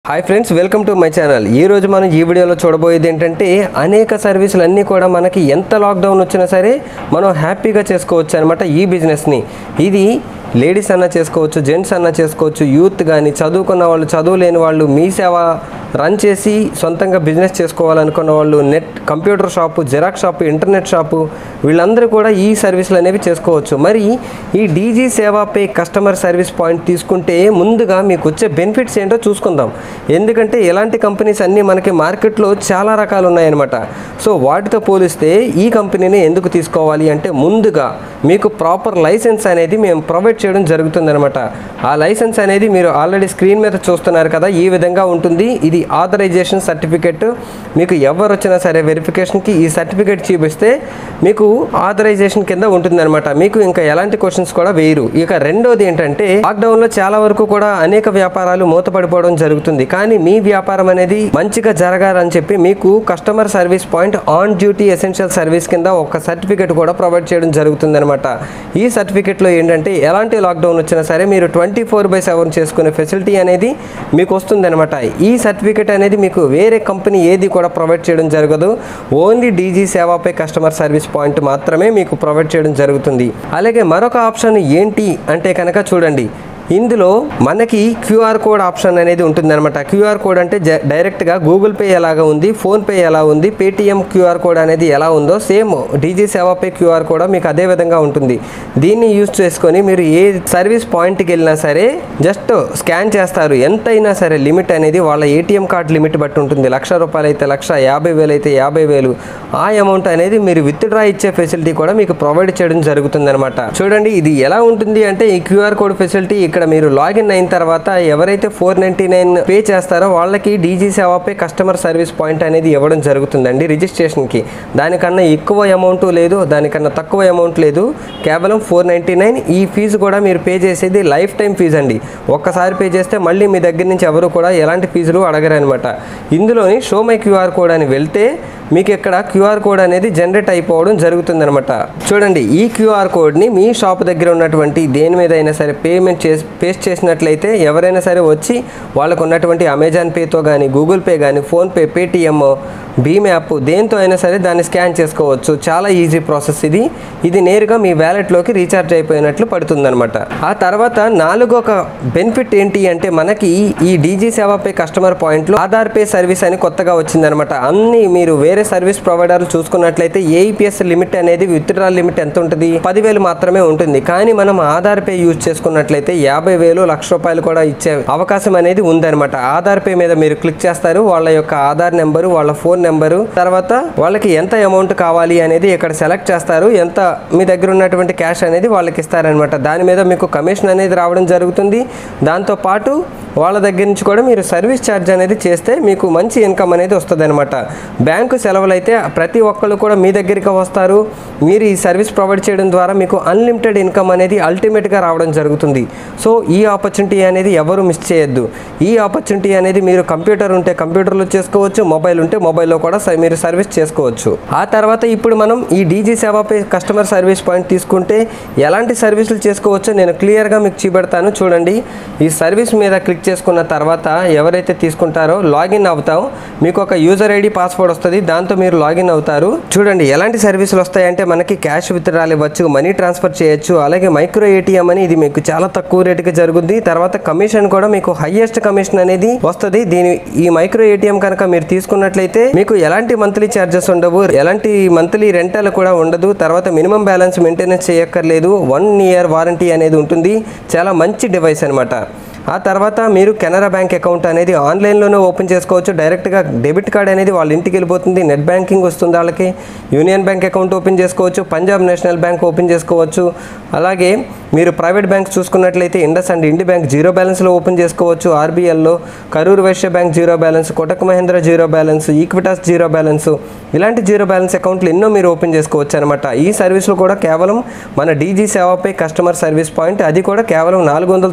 Hi friends, welcome to my channel. ఈ రోజు మనం ఈ వీడియోలో చూడబోయేది ఏంటంటే అనేక సర్వీసులు అన్నీ కూడా మనకి ఎంత లాక్డౌన్ వచ్చినా సరే మనం హ్యాపీగా చేసుకోవచ్చు అనమాట. ఈ బిజినెస్ని ఇది లేడీస్ అన్నా చేసుకోవచ్చు, జెంట్స్ అన్నా చేసుకోవచ్చు, యూత్ కానీ చదువుకున్న వాళ్ళు, చదువులేని వాళ్ళు, మీ సేవ రన్ చేసి సొంతంగా బిజినెస్ చేసుకోవాలనుకున్న వాళ్ళు, net computer shop, Xerox shop, internet shop, వీళ్ళందరూ కూడా ఈ సర్వీసులు అనేవి చేసుకోవచ్చు. మరి ఈ డీజీ సేవా పే కస్టమర్ సర్వీస్ పాయింట్ తీసుకుంటే ముందుగా మీకు వచ్చే బెనిఫిట్స్ ఏంటో చూసుకుందాం. ఎందుకంటే ఇలాంటి కంపెనీస్ అన్నీ మనకి మార్కెట్లో చాలా రకాలు ఉన్నాయన్నమాట. సో వాటితో పోలిస్తే ఈ కంపెనీని ఎందుకు తీసుకోవాలి అంటే ముందుగా మీకు ప్రాపర్ లైసెన్స్ అనేది మేము ప్రొవైడ్ చేయడం జరుగుతుందన్నమాట. ఆ లైసెన్స్ అనేది మీరు ఆల్రెడీ స్క్రీన్ మీద చూస్తున్నారు కదా, ఈ విధంగా ఉంటుంది. ఇది ఆథరైజేషన్ సర్టిఫికెట్. మీకు ఎవరు వచ్చినా సరే వెరిఫికేషన్కి ఈ సర్టిఫికెట్ చూపిస్తే మీకు ఆథరైజేషన్ కింద ఉంటుందన్నమాట. మీకు ఇంకా ఎలాంటి క్వశ్చన్స్ కూడా వేయరు. ఇక రెండోది ఏంటంటే లాక్డౌన్లో చాలా వరకు కూడా అనేక వ్యాపారాలు మూతపడిపోవడం జరుగుతుంది. కానీ మీ వ్యాపారం అనేది మంచిగా జరగాలని చెప్పి మీకు customer service point on duty essential service కింద ఒక సర్టిఫికెట్ కూడా ప్రొవైడ్ చేయడం జరుగుతుందన్నమాట. ఈ సర్టిఫికెట్లో ఏంటంటే ఎలాంటి లాక్డౌన్ వచ్చినా సరే మీరు 24/7 చేసుకునే ఫెసిలిటీ అనేది మీకు వస్తుందన్నమాట. ఈ సర్టిఫికెట్ అనేది మీకు వేరే కంపెనీ ఏది కూడా ప్రొవైడ్ చేయడం జరగదు. Only DG Sevapay customer service point మాత్రమే మీకు ప్రొవైడ్ చేయడం జరుగుతుంది. అలాగే మరొక ఆప్షన్ ఏంటి అంటే కనుక చూడండి, ఇందులో మనకి క్యూఆర్ కోడ్ ఆప్షన్ అనేది ఉంటుందన్నమాట. క్యూఆర్ కోడ్ అంటే డైరెక్ట్గా గూగుల్ పే ఎలాగా ఉంది, ఫోన్పే ఎలా ఉంది, పేటిఎం క్యూఆర్ కోడ్ అనేది ఎలా ఉందో సేమ్ డీజీ సేవాపై క్యూఆర్ కూడా మీకు అదే విధంగా ఉంటుంది. దీన్ని యూజ్ చేసుకొని మీరు ఏ సర్వీస్ పాయింట్కి వెళ్ళినా సరే జస్ట్ స్కాన్ చేస్తారు. ఎంతైనా సరే లిమిట్ అనేది వాళ్ళ ఏటీఎం కార్డ్ లిమిట్ బట్టి ఉంటుంది. ₹1,00,000 అయితే 1,00,000, 50,000 అయితే 50,000. ఆ అమౌంట్ అనేది మీరు విత్డ్రా ఇచ్చే ఫెసిలిటీ కూడా మీకు ప్రొవైడ్ చేయడం జరుగుతుందన్నమాట. చూడండి ఇది ఎలా ఉంటుంది అంటే ఈ క్యూఆర్ కోడ్ ఫెసిలిటీ ఇక్కడ మీరు లాగిన్ అయిన తర్వాత ఎవరైతే 499 పే చేస్తారో వాళ్ళకి DG Sevapay customer service point అనేది ఇవ్వడం జరుగుతుందండి రిజిస్ట్రేషన్కి. దానికన్నా ఎక్కువ అమౌంట్ లేదు, దానికన్నా తక్కువ అమౌంట్ లేదు, కేవలం 499. ఈ ఫీజు కూడా మీరు పే చేసేది లైఫ్ టైం ఫీజు అండి. ఒక్కసారి పే చేస్తే మళ్ళీ మీ దగ్గర నుంచి ఎవరు కూడా ఎలాంటి ఫీజులు అడగరనమాట. ఇందులోని షో మై క్యూఆర్ కోడ్ అని వెళ్తే మీకు ఇక్కడ క్యూఆర్ కోడ్ అనేది జనరేట్ అయిపోవడం జరుగుతుందనమాట. చూడండి ఈ క్యూఆర్ కోడ్ని మీ షాప్ దగ్గర ఉన్నటువంటి దేని మీద అయినా సరే పేస్ట్ చేసినట్లయితే ఎవరైనా సరే వచ్చి వాళ్ళకు ఉన్నటువంటి అమెజాన్ పేతో కానీ, గూగుల్ పే కానీ, ఫోన్పే, పేటిఎం, భీమ్ యాప్ దేంతో అయినా సరే దాన్ని స్కాన్ చేసుకోవచ్చు. చాలా ఈజీ ప్రాసెస్ ఇది నేరుగా మీ వ్యాలెట్లోకి రీఛార్జ్ అయిపోయినట్లు పడుతుందన్నమాట. ఆ తర్వాత నాలుగొక బెనిఫిట్ ఏంటి అంటే మనకి ఈ డీజీ సేవాపై కస్టమర్ పాయింట్లో ఆధార్ పే సర్వీస్ అని కొత్తగా వచ్చిందనమాట. అన్ని మీరు వేరే సర్వీస్ ప్రొవైడర్లు చూసుకున్నట్లయితే ఏఈపీఎస్ లిమిట్ అనేది విత్డ్రాల్ లిమిట్ ఎంత ఉంటుంది, 10,000 మాత్రమే ఉంటుంది. కానీ మనం ఆధార్ పే యూజ్ చేసుకున్నట్లయితే 50,000, ₹1,00,000 కూడా ఇచ్చే అవకాశం అనేది ఉందన్నమాట. ఆధార్ పే మీద మీరు క్లిక్ చేస్తారు, వాళ్ళ యొక్క ఆధార్ నెంబరు, వాళ్ళ ఫోన్ నెంబరు, తర్వాత వాళ్ళకి ఎంత అమౌంట్ కావాలి అనేది ఇక్కడ సెలెక్ట్ చేస్తారు. ఎంత మీ దగ్గర ఉన్నటువంటి క్యాష్ అనేది వాళ్ళకి ఇస్తారనమాట. దాని మీద మీకు కమిషన్ అనేది రావడం జరుగుతుంది. దాంతోపాటు వాళ్ళ దగ్గర నుంచి కూడా మీరు సర్వీస్ ఛార్జ్ అనేది చేస్తే మీకు మంచి ఇన్కమ్ అనేది వస్తుంది అనమాట. బ్యాంకు సెలవులు అయితే ప్రతి ఒక్కళ్ళు కూడా మీ దగ్గరికి వస్తారు. మీరు ఈ సర్వీస్ ప్రొవైడ్ చేయడం ద్వారా మీకు అన్లిమిటెడ్ ఇన్కమ్ అనేది అల్టిమేట్గా రావడం జరుగుతుంది. సో ఈ ఆపర్చునిటీ అనేది ఎవరు మిస్ చేయొద్దు. ఈ ఆపర్చునిటీ అనేది మీరు కంప్యూటర్ ఉంటే కంప్యూటర్లో చేసుకోవచ్చు, మొబైల్ ఉంటే మొబైల్లో కూడా మీరు సర్వీస్ చేసుకోవచ్చు. ఆ తర్వాత ఇప్పుడు మనం ఈ DG Sevapay customer service point తీసుకుంటే ఎలాంటి సర్వీసులు చేసుకోవచ్చో నేను క్లియర్గా మీకు చూపెడతాను. చూడండి ఈ సర్వీస్ మీద క్లిక్ చేసుకున్న తర్వాత ఎవరైతే తీసుకుంటారో లాగిన్ అవుతాం. మీకు ఒక యూజర్ ఐడి, పాస్వర్డ్ వస్తుంది, దాంతో మీరు లాగిన్ అవుతారు. చూడండి ఎలాంటి సర్వీసులు వస్తాయంటే మనకి క్యాష్ విత్డ్రాల్ ఇవ్వచ్చు, మనీ ట్రాన్స్ఫర్ చేయొచ్చు, అలాగే మైక్రో ఏటీఎం అని ఇది మీకు చాలా తక్కువ రేటుకి జరుగుతుంది. తర్వాత కమిషన్ కూడా మీకు హైయెస్ట్ కమిషన్ అనేది వస్తుంది. ఈ మైక్రో ఏటీఎం కనుక మీరు తీసుకున్నట్లయితే మీకు ఎలాంటి మంత్లీ ఛార్జెస్ ఉండవు, ఎలాంటి మంత్లీ రెంటల్ కూడా ఉండదు. తర్వాత మినిమం బ్యాలెన్స్ మెయింటెనెన్స్ చేయక్కర్లేదు, 1 year వారంటీ అనేది ఉంటుంది. చాలా మంచి డివైస్ అనమాట. ఆ తర్వాత మీరు కెనరా బ్యాంక్ అకౌంట్ అనేది ఆన్లైన్లోనే ఓపెన్ చేసుకోవచ్చు. డైరెక్ట్గా డెబిట్ కార్డ్ అనేది వాళ్ళ ఇంటికి వెళ్ళిపోతుంది. నెట్ బ్యాంకింగ్ వస్తుంది వాళ్ళకి. యూనియన్ బ్యాంక్ అకౌంట్ ఓపెన్ చేసుకోవచ్చు, పంజాబ్ నేషనల్ బ్యాంక్ ఓపెన్ చేసుకోవచ్చు. అలాగే మీరు ప్రైవేట్ బ్యాంక్ చూసుకున్నట్లయితే IndusInd bank zero బ్యాలెన్స్లో ఓపెన్ చేసుకోవచ్చు. ఆర్బీఎల్లో Karur Vysya bank zero balance, Kotak Mahindra zero balance, Equitas zero balance, ఇలాంటి జీరో బ్యాలెన్స్ అకౌంట్లు ఎన్నో మీరు ఓపెన్ చేసుకోవచ్చు అనమాట. ఈ సర్వీసులు కూడా కేవలం మన DG Sevapay customer service point, అది కూడా కేవలం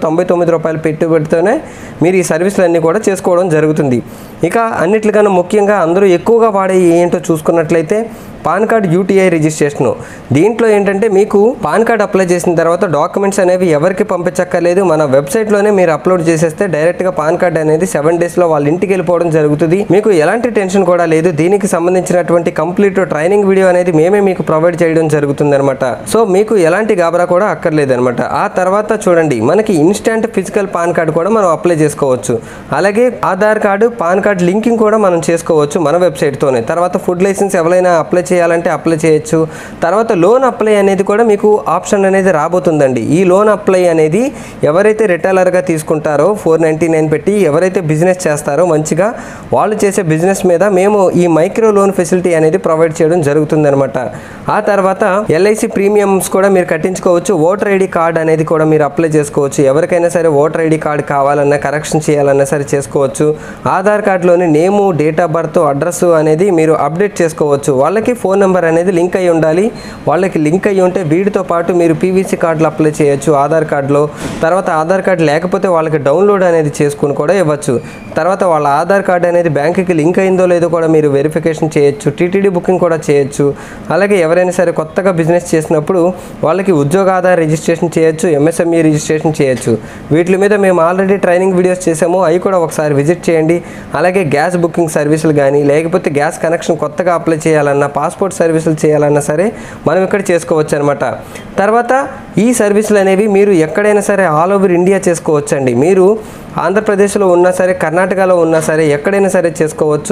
₹499 పెట్టుబడితోనే మీరు ఈ సర్వీసులన్నీ కూడా చేసుకోవడం జరుగుతుంది. ఇక అన్నిటికన్నా ముఖ్యంగా అందరూ ఎక్కువగా వాడే ఏంటో చూసుకున్నట్లయితే పాన్ కార్డ్ యూటీఐ రిజిస్ట్రేషన్. దీంట్లో ఏంటంటే మీకు పాన్ కార్డ్ అప్లై చేసిన తర్వాత డాక్యుమెంట్స్ అనేవి ఎవరికి పంపించక్కర్లేదు, మన వెబ్సైట్లోనే మీరు అప్లోడ్ చేసేస్తే డైరెక్ట్గా పాన్ కార్డ్ అనేది 7 డేస్లో వాళ్ళ ఇంటికి వెళ్ళిపోవడం జరుగుతుంది. మీకు ఎలాంటి టెన్షన్ కూడా లేదు. దీనికి సంబంధించినటువంటి కంప్లీట్ ట్రైనింగ్ వీడియో అనేది మేమే మీకు ప్రొవైడ్ చేయడం జరుగుతుంది అనమాట. సో మీకు ఎలాంటి గాబరా కూడా అక్కర్లేదు అనమాట. ఆ తర్వాత చూడండి, మనకి ఇన్స్టెంట్ ఫిజికల్ పాన్ కార్డ్ కూడా మనం అప్లై చేసుకోవచ్చు. అలాగే Aadhaar card, PAN card linking కూడా మనం చేసుకోవచ్చు మన వెబ్సైట్తోనే. తర్వాత ఫుడ్ లైసెన్స్ ఎవరైనా అప్లై చేయాలంటే అప్లై చేయొచ్చు. తర్వాత లోన్ అప్లై అనేది కూడా మీకు ఆప్షన్ అనేది రాబోతుందండి. ఈ లోన్ అప్లై అనేది ఎవరైతే రిటైలర్గా తీసుకుంటారో 499 పెట్టి ఎవరైతే బిజినెస్ చేస్తారో మంచిగా వాళ్ళు చేసే బిజినెస్ మీద మేము ఈ మైక్రో లోన్ ఫెసిలిటీ అనేది ప్రొవైడ్ చేయడం జరుగుతుందనమాట. ఆ తర్వాత ఎల్ఐసి ప్రీమియమ్స్ కూడా మీరు కట్టించుకోవచ్చు. ఓటర్ ఐడి కార్డ్ అనేది కూడా మీరు అప్లై చేసుకోవచ్చు. ఎవరికైనా సరే ఓటర్ ఐడి కార్డ్ కావాలన్నా కరెక్షన్ చేయాలన్నా సరే చేసుకోవచ్చు. ఆధార్ కార్డులోని name, date of birth, address అనేది మీరు అప్డేట్ చేసుకోవచ్చు. వాళ్ళకి ఫోన్ నెంబర్ అనేది లింక్ అయి ఉండాలి. వాళ్ళకి లింక్ అయ్యి ఉంటే వీటితో పాటు మీరు పీవీసీ కార్డులు అప్లై చేయొచ్చు ఆధార్ కార్డులో. తర్వాత ఆధార్ కార్డు లేకపోతే వాళ్ళకి డౌన్లోడ్ అనేది చేసుకుని కూడా ఇవ్వచ్చు. తర్వాత వాళ్ళ ఆధార్ కార్డు అనేది బ్యాంకుకి లింక్ అయిందో లేదో కూడా మీరు వెరిఫికేషన్ చేయొచ్చు. టీటీడీ బుకింగ్ కూడా చేయొచ్చు. అలాగే ఎవరైనా సరే కొత్తగా బిజినెస్ చేసినప్పుడు వాళ్ళకి ఉద్యోగ ఆధార్ రిజిస్ట్రేషన్ చేయొచ్చు, ఎంఎస్ఎంఈ రిజిస్ట్రేషన్ చేయొచ్చు. వీటి మీద మేము ఆల్రెడీ ట్రైనింగ్ వీడియోస్ చేసాము, అవి కూడా ఒకసారి విజిట్ చేయండి. అలాగే గ్యాస్ బుకింగ్ సర్వీసులు కానీ లేకపోతే గ్యాస్ కనెక్షన్ కొత్తగా అప్లై చేయాలన్నా, పాస్పోర్ట్ సర్వీసులు చేయాలన్నా సరే మనం ఇక్కడ చేసుకోవచ్చు అనమాట. తర్వాత ఈ సర్వీసులు అనేవి మీరు ఎక్కడైనా సరే ఆల్ ఓవర్ ఇండియా చేసుకోవచ్చండి. మీరు ఆంధ్రప్రదేశ్లో ఉన్నా సరే, కర్ణాటకలో ఉన్నా సరే, ఎక్కడైనా సరే చేసుకోవచ్చు.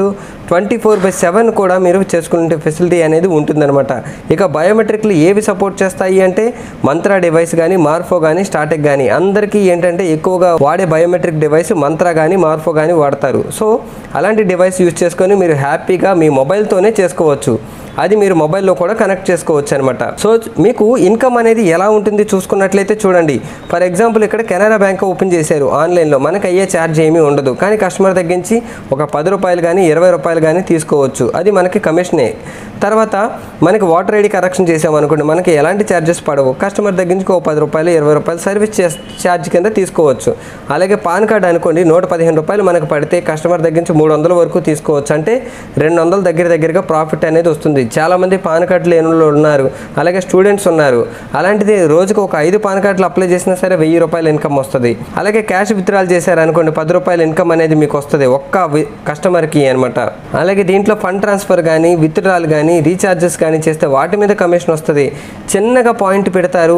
24/7 కూడా మీరు చేసుకునే ఫెసిలిటీ అనేది ఉంటుందన్నమాట. ఇక బయోమెట్రిక్లు ఏవి సపోర్ట్ చేస్తాయి అంటే మంత్రా డివైస్ కానీ, మార్ఫో కానీ, స్టార్టెక్ కానీ అందరికీ ఏంటంటే ఎక్కువగా వాడే బయోమెట్రిక్ డివైస్ మంత్రా కానీ, మార్ఫో కానీ వాడతారు. సో అలాంటి డివైస్ యూజ్ చేసుకొని మీరు హ్యాపీగా మీ మొబైల్తోనే చేసుకోవచ్చు. అది మీరు మొబైల్లో కూడా కనెక్ట్ చేసుకోవచ్చు అనమాట. సో మీకు ఇన్కమ్ అనేది ఎలా ఉంటుంది చూసుకున్నట్లయితే చూడండి, ఫర్ ఎగ్జాంపుల్ ఇక్కడ కెనరా బ్యాంక్ ఓపెన్ చేశారు ఆన్లైన్లో, మనకు అయ్యే ఛార్జ్ ఏమీ ఉండదు. కానీ కస్టమర్ తగ్గించి ఒక 10 రూపాయలు కానీ 20 రూపాయలు కానీ తీసుకోవచ్చు, అది మనకి కమిషనే. తర్వాత మనకి వాటర్ ఐడి కరెక్షన్ చేసామనుకోండి, మనకి ఎలాంటి ఛార్జెస్ పడవు. కస్టమర్ తగ్గించి ఒక 10 రూపాయలు 20 రూపాయలు సర్వీస్ ఛార్జ్ కింద తీసుకోవచ్చు. అలాగే పాన్ కార్డ్ అనుకోండి, 115 రూపాయలు మనకు పడితే కస్టమర్ తగ్గించి 300 వరకు తీసుకోవచ్చు. అంటే 200 దగ్గరగా ప్రాఫిట్ అనేది వస్తుంది. చాలామంది పాన్ కార్డు లేని వాళ్ళు ఉన్నారు, అలాగే స్టూడెంట్స్ ఉన్నారు. అలాంటిది రోజుకు ఒక 5 పాన్ కార్డులు అప్లై చేసినా సరే 1000 రూపాయలు ఇన్కమ్ వస్తుంది. అలాగే క్యాష్ విత్డ్రాల్ చేశారనుకోండి, 10 రూపాయలు ఇన్కమ్ అనేది మీకు వస్తుంది ఒక్క కస్టమర్కి అనమాట. అలాగే దీంట్లో ఫండ్ ట్రాన్స్ఫర్ కానీ, విత్డ్రాల్ కానీ, రీఛార్జెస్ కానీ చేస్తే వాటి మీద కమిషన్ వస్తుంది. చిన్నగా పాయింట్ పెడతారు,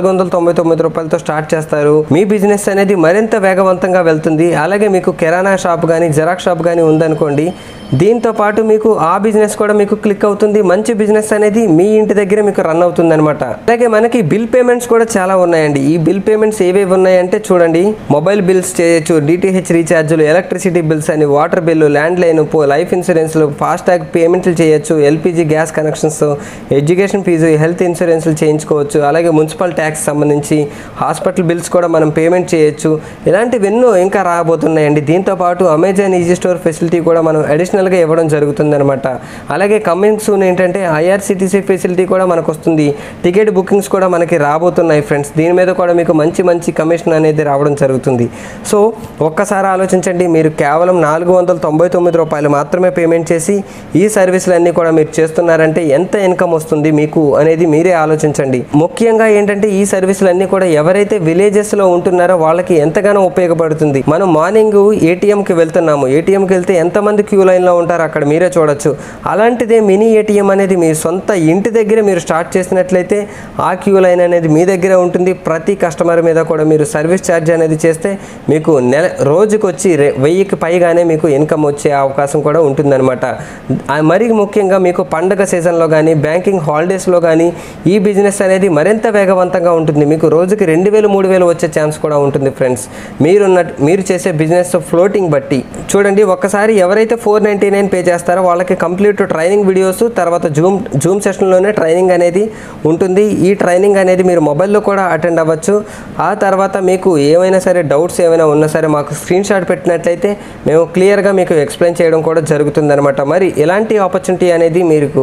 499 రూపాయలతో స్టార్ట్ చేస్తారు. మీ బిజినెస్ అనేది మరింత వేగవంతంగా వెళ్తుంది. అలాగే మీకు కిరాణా షాప్ కానీ, జెరాక్స్ షాప్ కానీ ఉందనుకోండి, దీంతో పాటు మీకు ఆ బిజినెస్ కూడా మీకు క్లిక్ అవుతుంది. మంచి బిజినెస్ అనేది మీ ఇంటి దగ్గర మీకు రన్ అవుతుంది అనమాట. అలాగే మనకి బిల్ పేమెంట్స్ కూడా చాలా ఉన్నాయండి. ఈ బిల్ పేమెంట్స్ ఏవేవి ఉన్నాయంటే చూడండి, మొబైల్ బిల్స్ చేయొచ్చు, డిటిహెచ్ రీఛార్జులు, ఎలక్ట్రిసిటీ బిల్స్ అని, water bill, landline, life ఇన్సూరెన్స్లు, ఫాస్టాగ్ పేమెంట్లు చేయొచ్చు, LPG gas connections, education fees, health ఇన్సూరెన్స్లు చేయించుకోవచ్చు. అలాగే మున్సిపల్ ట్యాక్స్ సంబంధించి హాస్పిటల్ బిల్స్ కూడా మనం పేమెంట్ చేయొచ్చు. ఇలాంటివి ఎన్నో ఇంకా రాబోతున్నాయండి. దీంతో పాటు అమెజాన్ ఈజీ స్టోర్ ఫెసిలిటీ కూడా మనం అడిషనల్గా ఇవ్వడం జరుగుతుంది అనమాట. అలాగే కమింగ్ సూన్ ఏంటంటే ఐఆర్సిటీసీ ఫెసిలిటీ కూడా మనకు వస్తుంది. టికెట్ బుకింగ్స్ కూడా మనకి రాబోతున్నాయి ఫ్రెండ్స్. దీని మీద కూడా మీకు మంచి కమిషన్ అనేది రావడం జరుగుతుంది. సో ఒక్కసారి ఆలోచించండి, మీరు కేవలం 499 రూపాయలు మాత్రమే పేమెంట్ చేసి ఈ సర్వీసులన్నీ కూడా మీరు చేస్తున్నారంటే ఎంత ఇన్కమ్ వస్తుంది మీకు అనేది మీరే ఆలోచించండి. ముఖ్యంగా ఏంటంటే ఈ సర్వీసులన్నీ కూడా ఎవరైతే విలేజెస్లో ఉంటున్నారో వాళ్ళకి ఎంతగానో ఉపయోగపడుతుంది. మనం మార్నింగ్ ఏటీఎంకి వెళ్తున్నాము, ఏటీఎంకి వెళ్తే ఎంతమంది క్యూ లైన్లో ఉంటారు అక్కడ మీరే చూడొచ్చు. అలాంటిదే మినీ ఏటీఎం అనేది మీ సొంత ఇంటి దగ్గర మీరు స్టార్ట్ చేసినట్లయితే ఆ క్యూ లైన్ అనేది మీ దగ్గర ఉంటుంది. ప్రతి కస్టమర్ మీద కూడా మీరు సర్వీస్ ఛార్జ్ అనేది చేస్తే మీకు రోజుకి వచ్చి 1000కి పైగానే మీకు ఇన్కమ్ వచ్చే అవకాశం కూడా ఉంటుందన్నమాట. మరి ముఖ్యంగా మీకు పండగ సీజన్లో కానీ, బ్యాంకింగ్ హాలిడేస్లో కానీ ఈ బిజినెస్ అనేది మరింత వేగవంతంగా ఉంటుంది. మీకు రోజుకి 2000 3000 వచ్చే ఛాన్స్ కూడా ఉంటుంది ఫ్రెండ్స్, మీరు చేసే బిజినెస్ ఫ్లోటింగ్ బట్టి. చూడండి, ఒక్కసారి ఎవరైతే 499 పే చేస్తారో వాళ్ళకి కంప్లీట్ ట్రైనింగ్ వీడియోస్, తర్వాత జూమ్ సెషన్లోనే ట్రైనింగ్ అనేది ఉంటుంది. ఈ ట్రైనింగ్ అనేది మీరు మొబైల్లో కూడా అటెండ్ అవ్వచ్చు. ఆ తర్వాత మీకు ఏమైనా సరే డౌట్స్ ఏమైనా ఉన్నా సరే మాకు స్క్రీన్ షాట్ పెట్టినట్లయితే మేము క్లియర్గా మీకు ఎక్స్ప్లెయిన్ చేయడం కూడా జరుగుతుందన్నమాట. మరి ఎలాంటి ఆపర్చునిటీ అనేది మీకు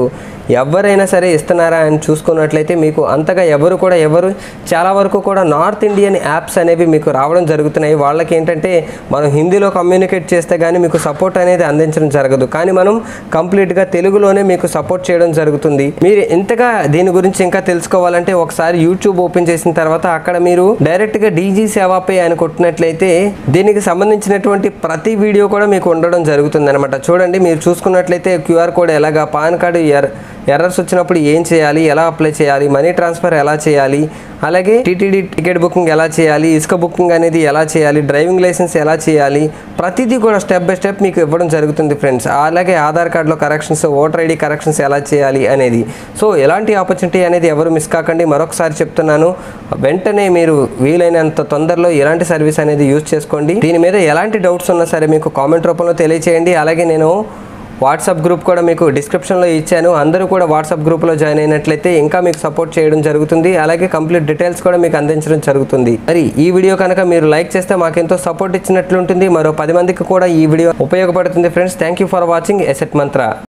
ఎవరైనా సరే ఇస్తున్నారా అని చూసుకున్నట్లయితే మీకు అంతగా ఎవరు చాలా వరకు కూడా నార్త్ ఇండియన్ యాప్స్ అనేవి మీకు రావడం జరుగుతున్నాయి. వాళ్ళకి ఏంటంటే మనం హిందీలో కమ్యూనికేట్ చేస్తే కానీ మీకు సపోర్ట్ అనేది అందించడం జరగదు. కానీ మనం కంప్లీట్గా తెలుగులోనే మీకు సపోర్ట్ చేయడం జరుగుతుంది. మీరు ఇంతగా దీని గురించి ఇంకా తెలుసుకోవాలంటే ఒకసారి యూట్యూబ్ ఓపెన్ చేసిన తర్వాత అక్కడ మీరు డైరెక్ట్గా డీజీ సేవా పే అని కొట్టినట్లయితే దీనికి సంబంధించినటువంటి ప్రతి వీడియో కూడా మీకు ఉండడం జరుగుతుంది అనమాట. చూడండి, మీరు చూసుకున్నట్లయితే క్యూఆర్ కోడ్ ఎలాగా, పాన్ కార్డు ఎర్రర్స్ వచ్చినప్పుడు ఏం చేయాలి, ఎలా అప్లై చేయాలి, మనీ ట్రాన్స్ఫర్ ఎలా చేయాలి, అలాగే టీటీడీ టికెట్ బుకింగ్ ఎలా చేయాలి, ఇసుక బుకింగ్ అనేది ఎలా చేయాలి, డ్రైవింగ్ లైసెన్స్ ఎలా చేయాలి, ప్రతిదీ కూడా స్టెప్ బై స్టెప్ మీకు ఇవ్వడం జరుగుతుంది ఫ్రెండ్స్. అలాగే ఆధార్ కార్డులో కరెక్షన్స్, ఓటర్ ఐడి కరెక్షన్స్ ఎలా చేయాలి అనేది. సో ఎలాంటి ఆపర్చునిటీ అనేది ఎవరు మిస్ కాకండి. మరొకసారి చెప్తున్నాను, వెంటనే మీరు వీలైనంత తొందరలో ఎలాంటి సర్వీస్ అనేది యూజ్ చేసుకోండి. దీని మీద ఎలాంటి డౌట్స్ ఉన్నా సరే మీకు కామెంట్ రూపంలో తెలియచేయండి. అలాగే నేను వాట్సాప్ గ్రూప్ కూడా మీకు డిస్క్రిప్షన్లో ఇచ్చాను. అందరూ కూడా వాట్సాప్ గ్రూప్లో జాయిన్ అయినట్లయితే ఇంకా మీకు సపోర్ట్ చేయడం జరుగుతుంది. అలాగే కంప్లీట్ డీటెయిల్స్ కూడా మీకు అందించడం జరుగుతుంది. మరి ఈ వీడియో కనుక మీరు లైక్ చేస్తే మాకెంతో సపోర్ట్ ఇచ్చినట్లుంటుంది. మరో 10 మందికి కూడా ఈ వీడియో ఉపయోగపడుతుంది friends. Thank you for watching asset Mantra.